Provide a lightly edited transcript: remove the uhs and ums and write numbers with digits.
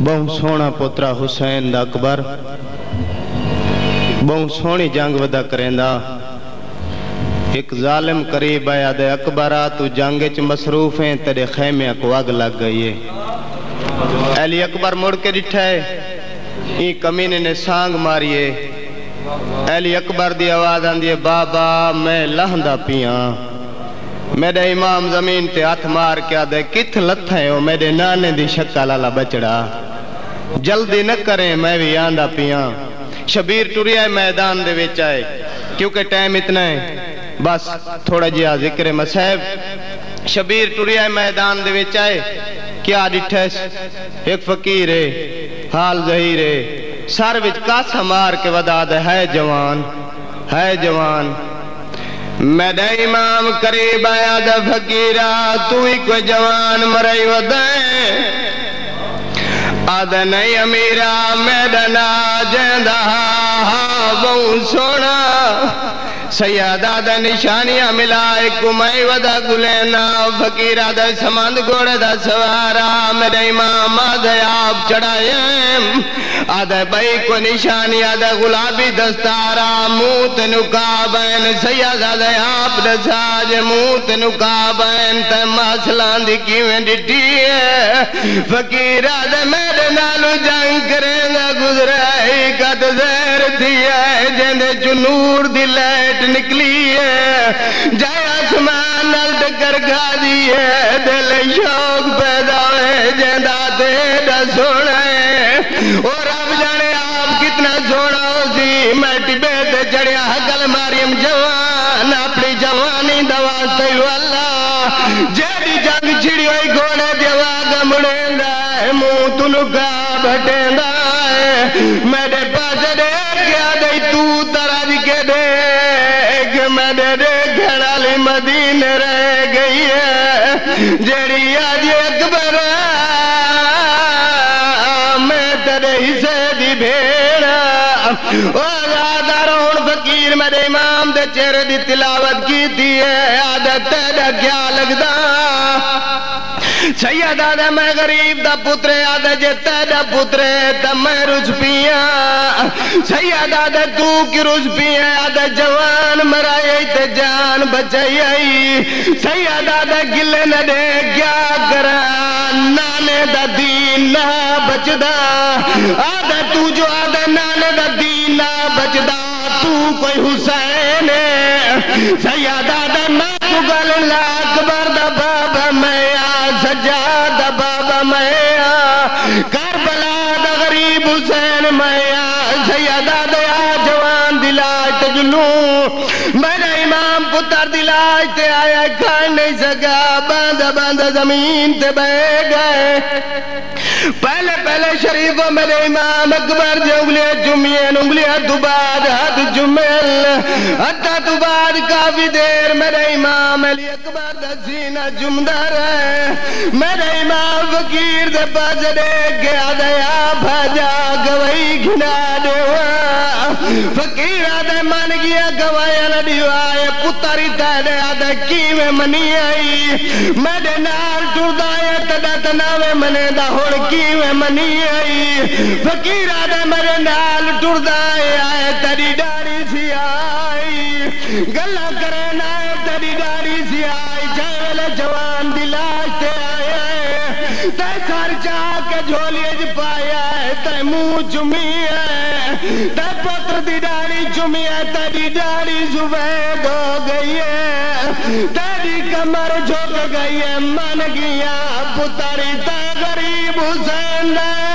بہت سونا پوترا حسین دا اکبر بہت سونی جنگ ودا کریندا ایک ظالم قریب آیا دے اکبرہ تو جنگ چ مصروف ہیں تیرے خیمے کو آگ لگ گئی ہے علی اکبر مڑ کے ڈٹھا ہے این کمینے نے سانگ ماریے علی اکبر دی آواز آندی ہے بابا میں لہندہ پیاں میرے امام زمین تے ہاتھ مار کے آدھے کتھ لتھے ہو میرے نانے دی شکل والا بچڑا جلدی نہ کریں میں بھی آندھا پیاں شبیر ٹوری آئے میدان دے وچ آئے کیونکہ ٹائم اتنا ہے بس تھوڑا جہا ذکر مسائب شبیر ٹوری آئے میدان دے وچ آئے کیا ڈٹھیس ایک فقیر ہے حال ظہیر ہے سر وچ کاسا مار کے ودا دے ہے جوان میرے امام قریب آیا دا فقیرہ تو ہی کوئی جوان مرائی ودائیں آدھا نہیں امیرہ میرا نا جیندہ بہت سونا سیادہ دا نشانیاں ملائے کمائی ودا گلینا فقیر آدھا سمند گوڑے دا سوارا میرے امام آدھا آپ چڑھائیں آدھا بھائی کو نشانی آدھا غلابی دستارا موت نکابین سیاد آدھا آپ نساج موت نکابین تے ماسلان دی کیویں ڈٹی ہے فقیر آدھا میرے نالو جنگ کریں گا گزرائی قد زیر تھی ہے جندے چنور دی لیٹ نکلی ہے جائے آسمان نلد کر گا دی ہے دل شوق پیدا ہے جندہ تیڑا سونا ہے اور اب جانے آپ کتنا سونا ہو سی میں ٹبے تے چڑیا حقل ماریم جوان اپنی جوانی دوا سیو اللہ جیڑی جنگ چھڑی ہوئی گھوڑے دیوا گمڑیں دا ہے منہ تنکا بھٹیں دا ہے میرے پاس کیا دئی تو تراج کے دیکھ میرے دیکھن علی مدین رہ گئی ہے جیڑی آج اکبر میں تیرے حصے دی بھیڑا آدھا رون فقیر میرے امام دے چہرے دی تلاوت کی تھی ہے آدھا تیرا کیا لگدا سید آدھا میں غریب دا پترے آدھا جے تیرا پترے تا میں رج پیاں سید آدھا تو کی رج پیاں آدھا جوان مرائی تے جان بچائی آئی سید آدھا گلے نہ دے کیا کران نانے دا دین نہ بچدا آدھا تو جو آدھا نانے دا دین نہ بچدا تو کوئی حسین ہے سید آدھا میں گل اللہ اکبر دا بابا میں سجاد بابا میں کربلا دا غریب حسین میں سیدہ دیا جوان دلاج تجلوں میرا امام پتر دلاج تے آیا کھان نہیں سکا باندھا زمین تے بے گئے پہلے شریفوں میرے امام اکبر جو انگلیاں جمعین انگلیاں دوباد ہاتھ جمعل حتی دوباد کافی دیر میرے امام علی اکبر دا سینہ جمدہ رہے میرے امام فقیر دے پاس دیکھ گیا دیا بھاجا گوئی گھنا دیوا فقیر آدھے من گیا گوائی لڑیوائے پتری تیرے آدھے کیویں منی آئی میرے نال ٹردائے تدا تناوے منے دا ہوڑ کیویں منی آئی فقیر آدھے میرے نال ٹردائے آئے تری ڈاری سی آئی گلہ کریں آئے تری ڈاری سی آئی جائے جوان دلاج تے آئے تے سر چاہ کے جھولیے جی پایا ہے تے منہ چمی ہے تے پتر دی ڈاری چمی ہے تیری ڈاری زبید ہو گئی ہے تیری کمر جھوک گئی ہے من گیا پتری تے غریب حسین